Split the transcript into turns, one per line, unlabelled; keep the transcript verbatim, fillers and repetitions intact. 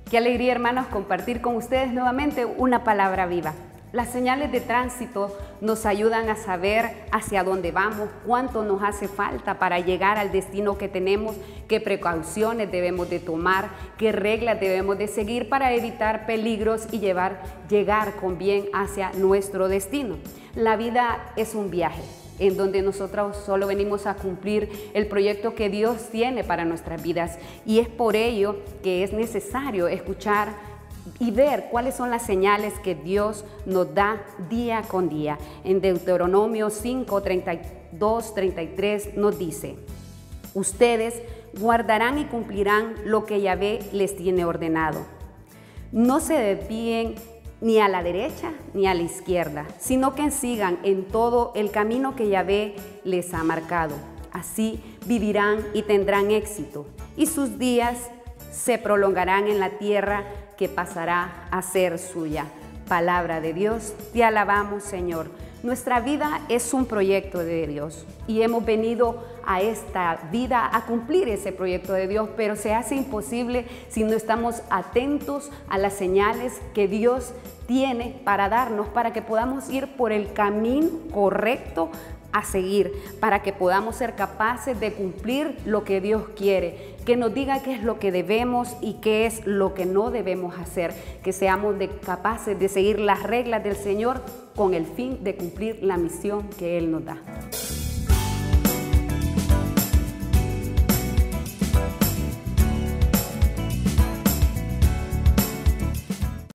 Qué alegría, hermanos, compartir con ustedes nuevamente una palabra viva. Las señales de tránsito nos ayudan a saber hacia dónde vamos, cuánto nos hace falta para llegar al destino que tenemos, qué precauciones debemos de tomar, qué reglas debemos de seguir para evitar peligros y llevar, llegar con bien hacia nuestro destino. La vida es un viaje en donde nosotros solo venimos a cumplir el proyecto que Dios tiene para nuestras vidas, y es por ello que es necesario escuchar y ver cuáles son las señales que Dios nos da día con día. En Deuteronomio cinco, treinta y dos, treinta y tres nos dice: ustedes guardarán y cumplirán lo que Yahvé les tiene ordenado. No se desvíen ni a la derecha ni a la izquierda, sino que sigan en todo el camino que Yahvé les ha marcado. Así vivirán y tendrán éxito, y sus días se prolongarán en la tierra que pasará a ser suya. Palabra de Dios, te alabamos, Señor. Nuestra vida es un proyecto de Dios y hemos venido a esta vida a cumplir ese proyecto de Dios, pero se hace imposible si no estamos atentos a las señales que Dios tiene para darnos, para que podamos ir por el camino correcto a seguir, para que podamos ser capaces de cumplir lo que Dios quiere, que nos diga qué es lo que debemos y qué es lo que no debemos hacer, que seamos de, capaces de seguir las reglas del Señor con el fin de cumplir la misión que Él nos da.